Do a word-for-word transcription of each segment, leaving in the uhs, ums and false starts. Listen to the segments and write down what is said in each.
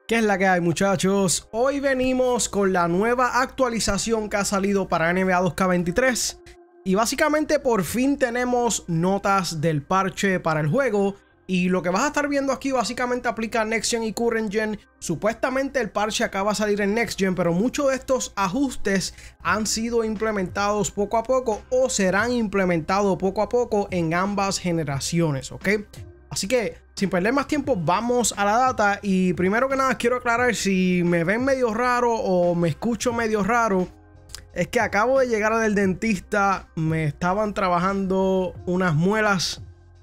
¿Qué es la que hay, muchachos? Hoy venimos con la nueva actualización que ha salido para N B A dos K veintitrés y básicamente por fin tenemos notas del parche para el juego. Y lo que vas a estar viendo aquí básicamente aplica Next Gen y Current Gen. Supuestamente el parche acaba de salir en Next Gen, pero muchos de estos ajustes han sido implementados poco a poco o serán implementados poco a poco en ambas generaciones, ¿ok? Así que sin perder más tiempo vamos a la data. Y primero que nada quiero aclarar, si me ven medio raro o me escucho medio raro, es que acabo de llegar del dentista, me estaban trabajando unas muelas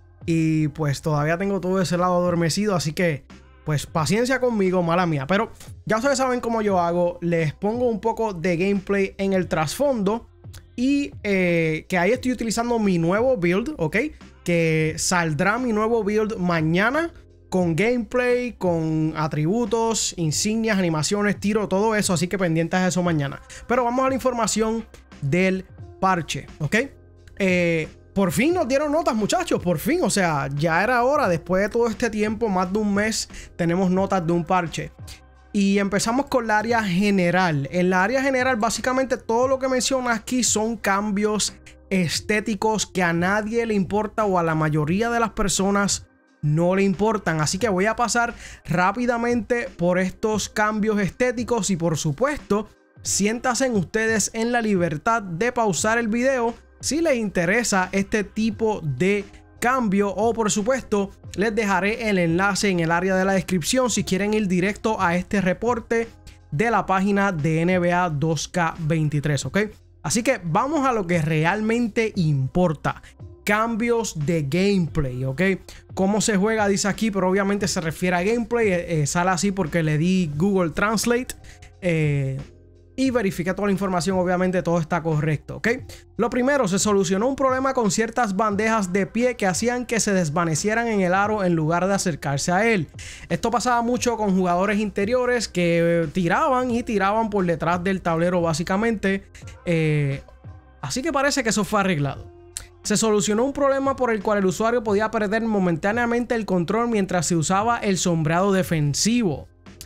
y pues todavía tengo todo ese lado adormecido, así que pues paciencia conmigo, mala mía. Pero ya ustedes saben cómo yo hago, les pongo un poco de gameplay en el trasfondo. Y eh, que ahí estoy utilizando mi nuevo build, ¿ok? Que saldrá mi nuevo build mañana con gameplay, con atributos, insignias, animaciones, tiro, todo eso. Así que pendientes de eso mañana. Pero vamos a la información del parche, ¿ok? Eh... Por fin nos dieron notas, muchachos, por fin, o sea, ya era hora, después de todo este tiempo, más de un mes, tenemos notas de un parche. Y empezamos con la área general. En la área general, básicamente todo lo que menciona aquí son cambios estéticos que a nadie le importa o a la mayoría de las personas no le importan. Así que voy a pasar rápidamente por estos cambios estéticos y por supuesto, siéntanse ustedes en la libertad de pausar el video si les interesa este tipo de cambio, o por supuesto les dejaré el enlace en el área de la descripción si quieren ir directo a este reporte de la página de N B A dos K veintitrés, ¿ok? Así que vamos a lo que realmente importa. Cambios de gameplay, ¿ok? Cómo se juega dice aquí, pero obviamente se refiere a gameplay. Eh, sale así porque le di Google Translate. Eh... Y verifiqué toda la información, obviamente todo está correcto, ¿ok? Lo primero, se solucionó un problema con ciertas bandejas de pie que hacían que se desvanecieran en el aro en lugar de acercarse a él. Esto pasaba mucho con jugadores interiores que tiraban y tiraban por detrás del tablero básicamente. Eh, así que parece que eso fue arreglado. Se solucionó un problema por el cual el usuario podía perder momentáneamente el control mientras se usaba el sombreado defensivo.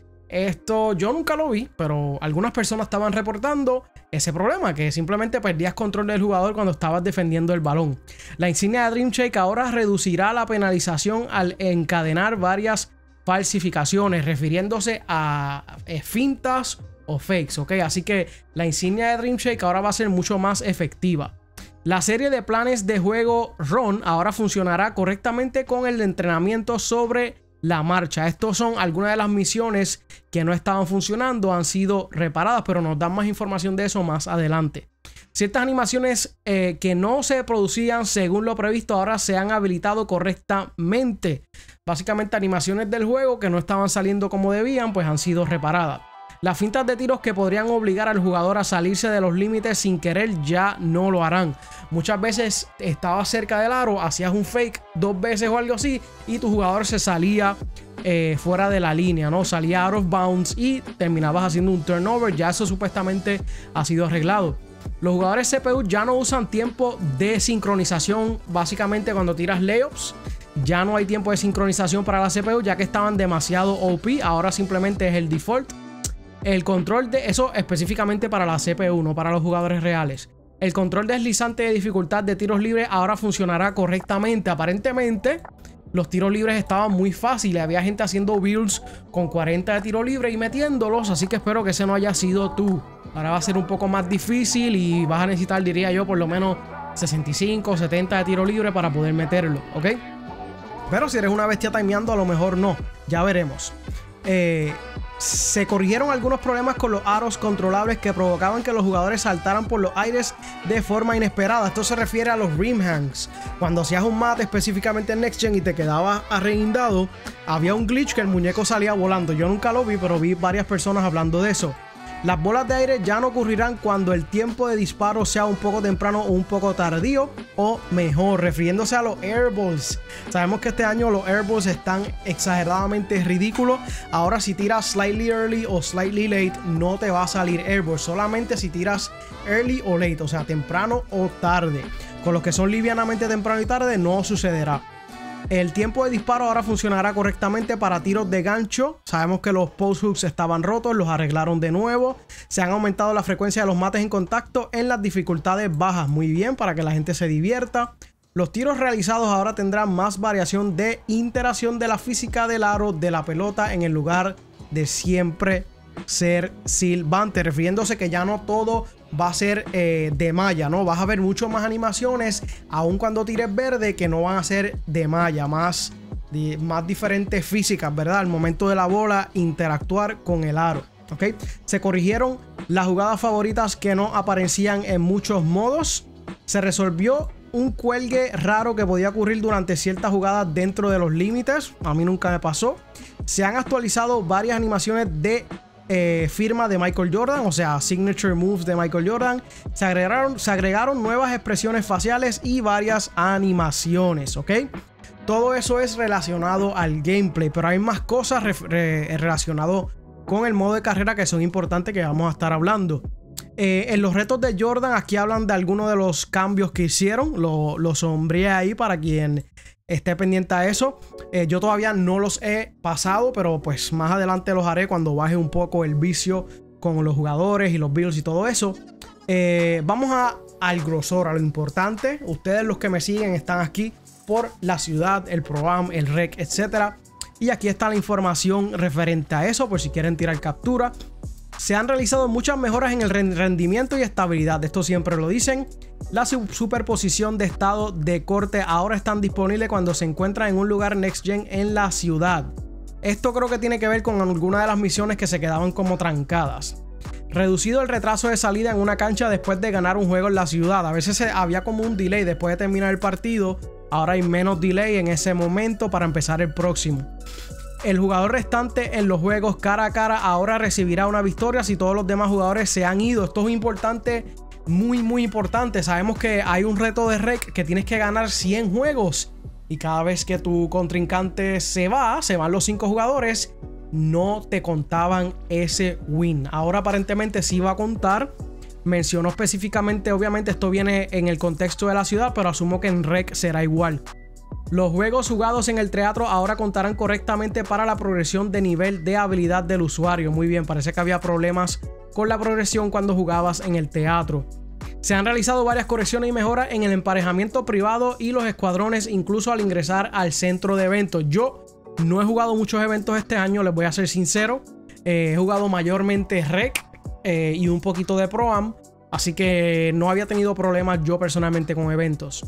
Esto yo nunca lo vi, pero algunas personas estaban reportando ese problema, que simplemente perdías control del jugador cuando estabas defendiendo el balón. La insignia de Dream Shake ahora reducirá la penalización al encadenar varias falsificaciones, refiriéndose a fintas o fakes, ¿ok? Así que la insignia de Dream Shake ahora va a ser mucho más efectiva. La serie de planes de juego Run ahora funcionará correctamente con el entrenamiento sobre la marcha. Estos son algunas de las misiones que no estaban funcionando, han sido reparadas, pero nos dan más información de eso más adelante. Ciertas animaciones eh, que no se producían según lo previsto ahora se han habilitado correctamente. Básicamente animaciones del juego que no estaban saliendo como debían, pues han sido reparadas. Las fintas de tiros que podrían obligar al jugador a salirse de los límites sin querer ya no lo harán. Muchas veces estabas cerca del aro, hacías un fake dos veces o algo así y tu jugador se salía eh, fuera de la línea, ¿no? Salía out of bounds y terminabas haciendo un turnover. Ya eso supuestamente ha sido arreglado. Los jugadores C P U ya no usan tiempo de sincronización básicamente cuando tiras layups. Ya no hay tiempo de sincronización para la C P U ya que estaban demasiado O P. Ahora simplemente es el default. El control de eso específicamente para la C P U, no para los jugadores reales. El control deslizante de dificultad de tiros libres ahora funcionará correctamente. Aparentemente los tiros libres estaban muy fáciles. Había gente haciendo builds con cuarenta de tiro libre y metiéndolos. Así que espero que ese no haya sido tú. Ahora va a ser un poco más difícil y vas a necesitar, diría yo, por lo menos sesenta y cinco, setenta de tiro libre para poder meterlo, ¿ok? Pero si eres una bestia timeando, a lo mejor no. Ya veremos. Eh... Se corrigieron algunos problemas con los aros controlables que provocaban que los jugadores saltaran por los aires de forma inesperada. Esto se refiere a los rim hangs. Cuando hacías un mate específicamente en Next Gen y te quedabas arreguindado, había un glitch que el muñeco salía volando. Yo nunca lo vi, pero vi varias personas hablando de eso. Las bolas de aire ya no ocurrirán cuando el tiempo de disparo sea un poco temprano o un poco tardío, o mejor, refiriéndose a los airballs. Sabemos que este año los airballs están exageradamente ridículos. Ahora si tiras slightly early o slightly late no te va a salir airball, solamente si tiras early o late, o sea temprano o tarde. Con los que son livianamente temprano y tarde no sucederá. El tiempo de disparo ahora funcionará correctamente para tiros de gancho. Sabemos que los post hooks estaban rotos, los arreglaron de nuevo. Se han aumentado la frecuencia de los mates en contacto en las dificultades bajas. Muy bien, para que la gente se divierta. Los tiros realizados ahora tendrán más variación de interacción de la física del aro de la pelota en el lugar de siempre ser silbante, refiriéndose que ya no todo va a ser eh, de malla, ¿no? Vas a ver mucho más animaciones, aun cuando tires verde, que no van a ser de malla, más, di más diferentes físicas, ¿verdad? Al momento de la bola, interactuar con el aro, ¿ok? Se corrigieron las jugadas favoritas que no aparecían en muchos modos. Se resolvió un cuelgue raro que podía ocurrir durante ciertas jugadas dentro de los límites. A mí nunca me pasó. Se han actualizado varias animaciones de Eh, firma de Michael Jordan, o sea, signature moves de Michael Jordan. Se agregaron, se agregaron nuevas expresiones faciales y varias animaciones, ¿ok? Todo eso es relacionado al gameplay, pero hay más cosas re relacionadas con el modo de carrera que son importantes, que vamos a estar hablando. Eh, en los retos de Jordan, aquí hablan de algunos de los cambios que hicieron. Lo, lo sombreé ahí para quien esté pendiente a eso. Eh, yo todavía no los he pasado, pero pues más adelante los haré cuando baje un poco el vicio con los jugadores y los builds y todo eso. Eh, vamos a, al grosor, a lo importante. Ustedes, los que me siguen, están aquí por la ciudad, el programa, el rec, etcétera. Y aquí está la información referente a eso, por si quieren tirar captura. Se han realizado muchas mejoras en el rendimiento y estabilidad. Esto siempre lo dicen. La superposición de estado de corte ahora están disponibles cuando se encuentran en un lugar Next Gen en la ciudad. Esto creo que tiene que ver con alguna de las misiones que se quedaban como trancadas. Reducido el retraso de salida en una cancha después de ganar un juego en la ciudad. A veces había como un delay después de terminar el partido. Ahora hay menos delay en ese momento para empezar el próximo. El jugador restante en los juegos cara a cara ahora recibirá una victoria si todos los demás jugadores se han ido. Esto es importante, muy muy importante. Sabemos que hay un reto de rec que tienes que ganar cien juegos. Y cada vez que tu contrincante se va, se van los cinco jugadores, no te contaban ese win. Ahora aparentemente sí va a contar. Mencionó específicamente, obviamente esto viene en el contexto de la ciudad, pero asumo que en rec será igual. Los juegos jugados en el teatro ahora contarán correctamente para la progresión de nivel de habilidad del usuario. Muy bien, parece que había problemas con la progresión cuando jugabas en el teatro. Se han realizado varias correcciones y mejoras en el emparejamiento privado y los escuadrones, incluso al ingresar al centro de eventos. Yo no he jugado muchos eventos este año, les voy a ser sincero. Eh, he jugado mayormente rec eh, y un poquito de Pro-Am. Así que no había tenido problemas yo personalmente con eventos.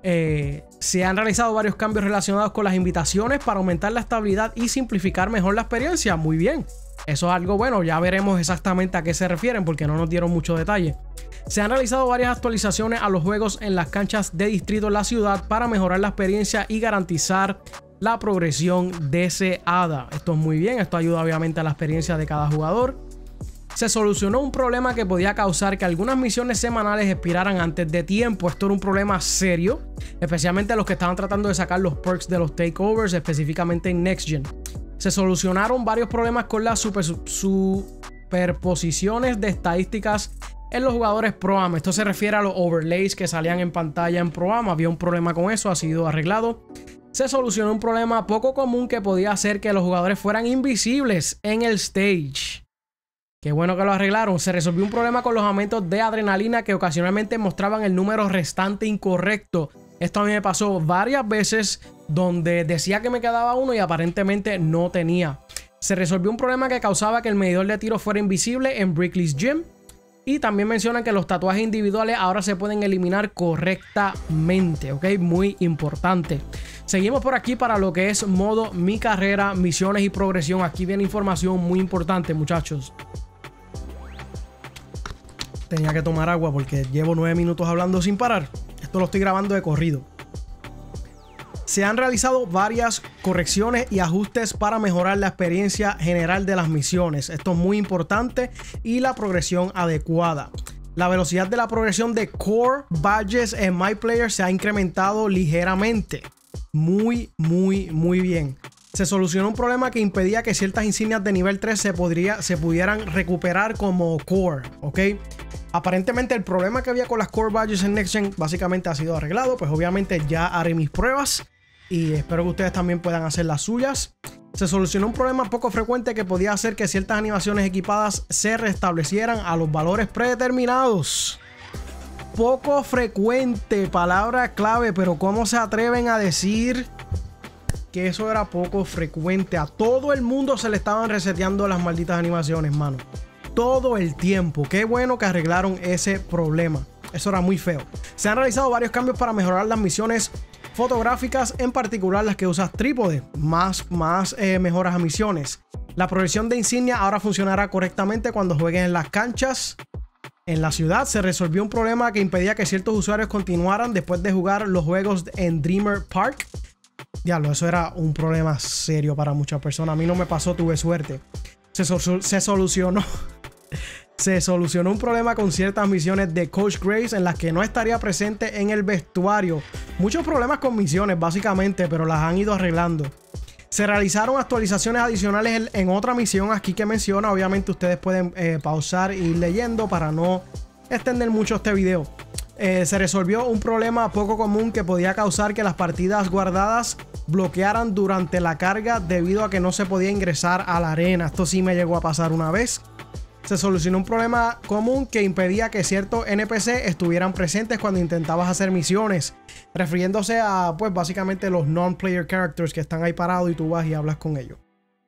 Eh, se han realizado varios cambios relacionados con las invitaciones para aumentar la estabilidad y simplificar mejor la experiencia. Muy bien. Eso es algo bueno. Ya veremos exactamente a qué se refieren porque no nos dieron mucho detalle. Se han realizado varias actualizaciones a los juegos en las canchas de distrito en la ciudad para mejorar la experiencia y garantizar la progresión deseada. Esto es muy bien. Esto ayuda obviamente a la experiencia de cada jugador. Se solucionó un problema que podía causar que algunas misiones semanales expiraran antes de tiempo. Esto era un problema serio, especialmente los que estaban tratando de sacar los perks de los takeovers, específicamente en Next Gen. Se solucionaron varios problemas con las super, superposiciones de estadísticas en los jugadores Pro-Am. Esto se refiere a los overlays que salían en pantalla en Pro-Am. Había un problema con eso, ha sido arreglado. Se solucionó un problema poco común que podía hacer que los jugadores fueran invisibles en el stage. Qué bueno que lo arreglaron. Se resolvió un problema con los aumentos de adrenalina que ocasionalmente mostraban el número restante incorrecto. Esto a mí me pasó varias veces donde decía que me quedaba uno y aparentemente no tenía. Se resolvió un problema que causaba que el medidor de tiro fuera invisible en Brickley's Gym. Y también mencionan que los tatuajes individuales ahora se pueden eliminar correctamente, ¿ok? Muy importante. Seguimos por aquí para lo que es modo mi carrera, misiones y progresión. Aquí viene información muy importante, muchachos. Tenía que tomar agua porque llevo nueve minutos hablando sin parar. Esto lo estoy grabando de corrido. Se han realizado varias correcciones y ajustes para mejorar la experiencia general de las misiones. Esto es muy importante y la progresión adecuada. La velocidad de la progresión de Core Badges en MyPlayer se ha incrementado ligeramente. Muy, muy, muy bien. Se solucionó un problema que impedía que ciertas insignias de nivel tres se, podría, se pudieran recuperar como Core, ¿ok? Aparentemente el problema que había con las Core Badges en Next Gen básicamente ha sido arreglado. Pues obviamente ya haré mis pruebas y espero que ustedes también puedan hacer las suyas. Se solucionó un problema poco frecuente que podía hacer que ciertas animaciones equipadas se restablecieran a los valores predeterminados. Poco frecuente, palabra clave, pero ¿cómo se atreven a decir que eso era poco frecuente? A todo el mundo se le estaban reseteando las malditas animaciones, mano. Todo el tiempo. Qué bueno que arreglaron ese problema. Eso era muy feo. Se han realizado varios cambios para mejorar las misiones fotográficas, en particular las que usas trípode, más, más eh, mejoras a misiones. La progresión de insignia ahora funcionará correctamente cuando jueguen en las canchas. En la ciudad se resolvió un problema que impedía que ciertos usuarios continuaran después de jugar los juegos en Dreamer Park. Diablo, eso era un problema serio para muchas personas. A mí no me pasó, tuve suerte. Se, so se solucionó. Se solucionó un problema con ciertas misiones de Coach Graves en las que no estaría presente en el vestuario. Muchos problemas con misiones básicamente, pero las han ido arreglando. Se realizaron actualizaciones adicionales en otra misión aquí que menciona. Obviamente ustedes pueden eh, pausar y ir leyendo para no extender mucho este video. Eh, se resolvió un problema poco común que podía causar que las partidas guardadas bloquearan durante la carga debido a que no se podía ingresar a la arena. Esto sí me llegó a pasar una vez. Se solucionó un problema común que impedía que ciertos N P C estuvieran presentes cuando intentabas hacer misiones, refiriéndose a, pues, básicamente los non-player characters que están ahí parados y tú vas y hablas con ellos.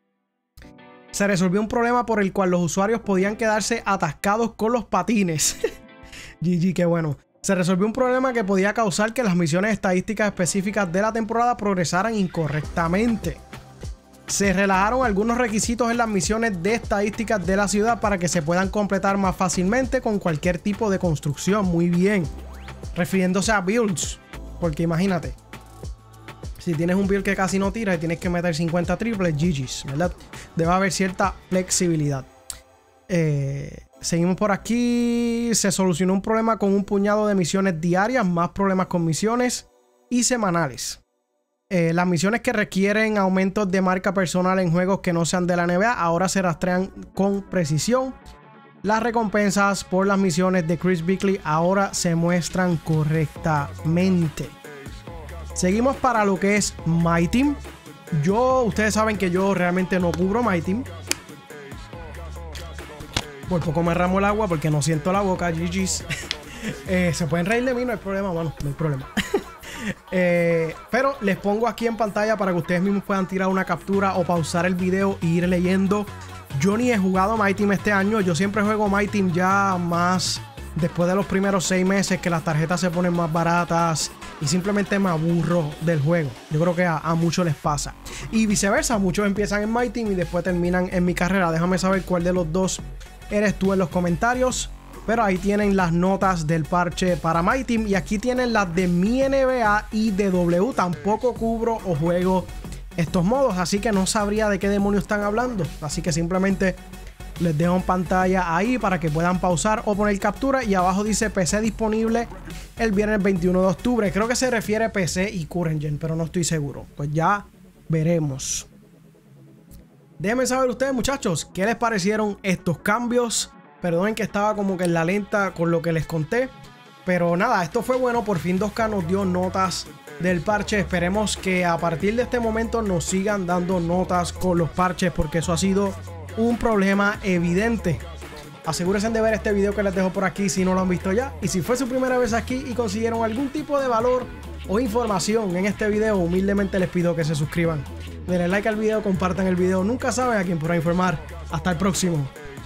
Se resolvió un problema por el cual los usuarios podían quedarse atascados con los patines. G G, qué bueno. Se resolvió un problema que podía causar que las misiones estadísticas específicas de la temporada progresaran incorrectamente. Se relajaron algunos requisitos en las misiones de estadísticas de la ciudad para que se puedan completar más fácilmente con cualquier tipo de construcción. Muy bien. Refiriéndose a builds. Porque imagínate, si tienes un build que casi no tira y tienes que meter cincuenta triples, G G's, ¿verdad? Debe haber cierta flexibilidad. Eh, seguimos por aquí. Se solucionó un problema con un puñado de misiones diarias, más problemas con misiones y semanales. Eh, las misiones que requieren aumentos de marca personal en juegos que no sean de la N B A ahora se rastrean con precisión. Las recompensas por las misiones de Chris Bickley ahora se muestran correctamente. Seguimos para lo que es My Team. Yo, ustedes saben que yo realmente no cubro My Team. Por poco me ramo el agua porque no siento la boca. G G's. eh, se pueden reír de mí, no hay problema, bueno, no hay problema. Eh, pero les pongo aquí en pantalla para que ustedes mismos puedan tirar una captura o pausar el video e ir leyendo. Yo ni he jugado My Team este año. Yo siempre juego My Team ya más después de los primeros seis meses que las tarjetas se ponen más baratas y simplemente me aburro del juego. Yo creo que a, a muchos les pasa. Y viceversa, muchos empiezan en My Team y después terminan en mi carrera. Déjame saber cuál de los dos eres tú en los comentarios. Pero ahí tienen las notas del parche para My Team. Y aquí tienen las de mi N B A y de W. Tampoco cubro o juego estos modos, así que no sabría de qué demonios están hablando. Así que simplemente les dejo en pantalla ahí para que puedan pausar o poner captura. Y abajo dice P C disponible el viernes veintiuno de octubre. Creo que se refiere a P C y Current Gen, pero no estoy seguro. Pues ya veremos. Déjenme saber ustedes, muchachos, qué les parecieron estos cambios. Perdonen que estaba como que en la lenta con lo que les conté. Pero nada, esto fue bueno. Por fin dos K nos dio notas del parche. Esperemos que a partir de este momento nos sigan dando notas con los parches, porque eso ha sido un problema evidente. Asegúrense de ver este video que les dejo por aquí si no lo han visto ya. Y si fue su primera vez aquí y consiguieron algún tipo de valor o información en este video, humildemente les pido que se suscriban. Denle like al video, compartan el video. Nunca saben a quién podrá informar. Hasta el próximo.